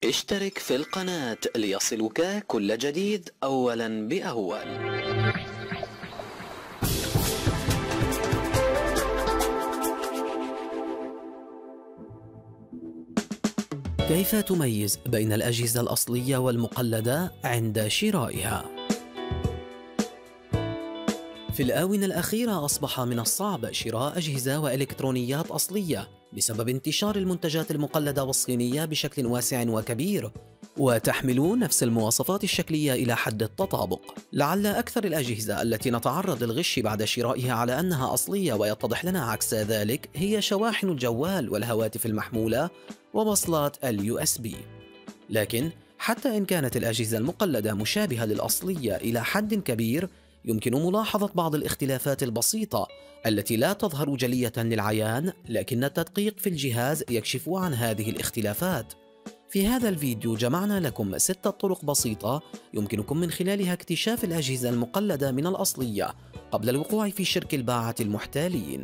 اشترك في القناة ليصلك كل جديد أولا بأول. كيف تميز بين الأجهزة الأصلية والمقلدة عند شرائها؟ في الآونة الأخيرة أصبح من الصعب شراء أجهزة وإلكترونيات أصلية بسبب انتشار المنتجات المقلدة والصينية بشكل واسع وكبير، وتحمل نفس المواصفات الشكلية إلى حد التطابق. لعل أكثر الأجهزة التي نتعرض للغش بعد شرائها على أنها أصلية ويتضح لنا عكس ذلك هي شواحن الجوال والهواتف المحمولة ووصلات USB. لكن حتى إن كانت الأجهزة المقلدة مشابهة للأصلية إلى حد كبير، يمكن ملاحظة بعض الاختلافات البسيطة التي لا تظهر جلية للعيان، لكن التدقيق في الجهاز يكشف عن هذه الاختلافات. في هذا الفيديو جمعنا لكم 6 طرق بسيطة يمكنكم من خلالها اكتشاف الأجهزة المقلدة من الأصلية قبل الوقوع في شرك الباعة المحتالين.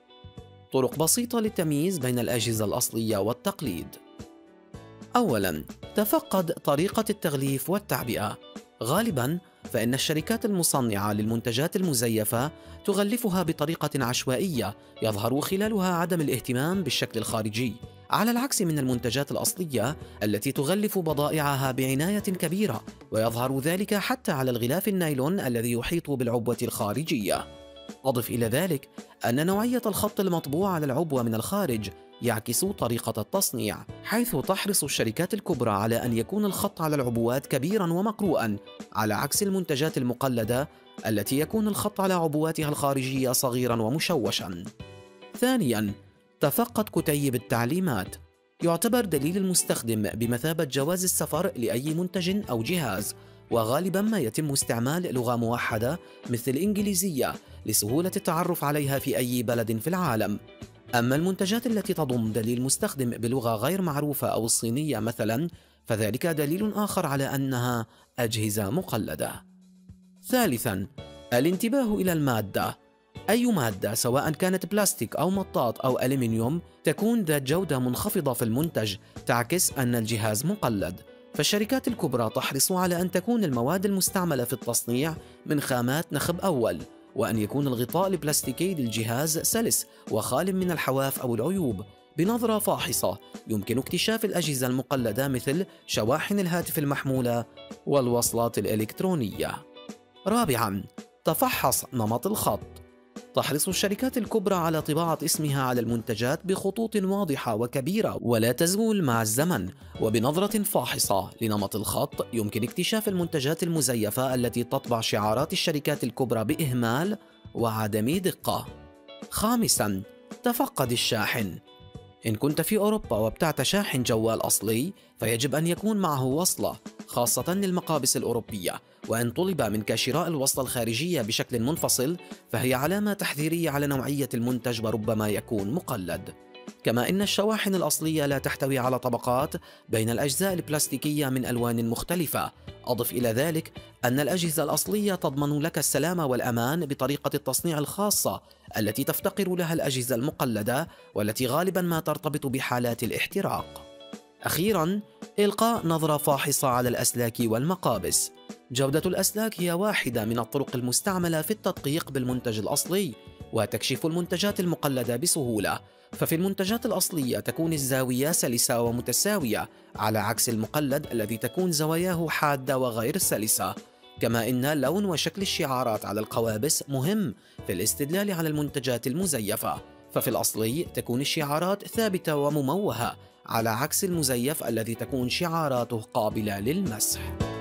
طرق بسيطة للتمييز بين الأجهزة الأصلية والتقليد. أولاً، تفقد طريقة التغليف والتعبئة. غالباً فإن الشركات المصنعة للمنتجات المزيفة تغلفها بطريقة عشوائية يظهر خلالها عدم الاهتمام بالشكل الخارجي، على العكس من المنتجات الأصلية التي تغلف بضائعها بعناية كبيرة، ويظهر ذلك حتى على الغلاف النايلون الذي يحيط بالعبوة الخارجية. أضف إلى ذلك أن نوعية الخط المطبوع على العبوة من الخارج يعكس طريقة التصنيع، حيث تحرص الشركات الكبرى على أن يكون الخط على العبوات كبيراً ومقروءاً، على عكس المنتجات المقلدة التي يكون الخط على عبواتها الخارجية صغيراً ومشوشاً. ثانياً، تفقد كتيب التعليمات. يعتبر دليل المستخدم بمثابة جواز السفر لأي منتج أو جهاز، وغالباً ما يتم استعمال لغة موحدة مثل الإنجليزية لسهولة التعرف عليها في أي بلد في العالم. أما المنتجات التي تضم دليل مستخدم بلغة غير معروفة أو الصينية مثلاً، فذلك دليل آخر على أنها أجهزة مقلدة. ثالثاً، الانتباه إلى المادة. أي مادة سواء كانت بلاستيك أو مطاط أو ألمنيوم تكون ذات جودة منخفضة في المنتج تعكس أن الجهاز مقلد، فالشركات الكبرى تحرص على أن تكون المواد المستعملة في التصنيع من خامات نخب أول، وأن يكون الغطاء البلاستيكي للجهاز سلس وخال من الحواف أو العيوب. بنظرة فاحصة يمكن اكتشاف الأجهزة المقلدة مثل شواحن الهاتف المحمولة والوصلات الإلكترونية. رابعاً، تفحص نمط الخط. تحرص الشركات الكبرى على طباعة اسمها على المنتجات بخطوط واضحة وكبيرة ولا تزول مع الزمن، وبنظرة فاحصة لنمط الخط يمكن اكتشاف المنتجات المزيفة التي تطبع شعارات الشركات الكبرى بإهمال وعدم دقة. خامساً، تفقد الشاحن. إن كنت في أوروبا وابتعت شاحن جوال أصلي فيجب أن يكون معه وصلة، خاصة للمقابس الأوروبية، وإن طلب منك شراء الوصلة الخارجية بشكل منفصل فهي علامة تحذيرية على نوعية المنتج وربما يكون مقلد. كما إن الشواحن الأصلية لا تحتوي على طبقات بين الأجزاء البلاستيكية من ألوان مختلفة. أضف إلى ذلك أن الأجهزة الأصلية تضمن لك السلامة والأمان بطريقة التصنيع الخاصة التي تفتقر لها الأجهزة المقلدة، والتي غالباً ما ترتبط بحالات الاحتراق. أخيراً، إلقاء نظرة فاحصة على الأسلاك والمقابس. جودة الأسلاك هي واحدة من الطرق المستعملة في التدقيق بالمنتج الأصلي، وتكشف المنتجات المقلدة بسهولة. ففي المنتجات الأصلية تكون الزاوية سلسة ومتساوية، على عكس المقلد الذي تكون زواياه حادة وغير سلسة. كما إن لون وشكل الشعارات على القوابس مهم في الاستدلال على المنتجات المزيفة، ففي الأصلي تكون الشعارات ثابتة ومموهة، على عكس المزيف الذي تكون شعاراته قابلة للمسح.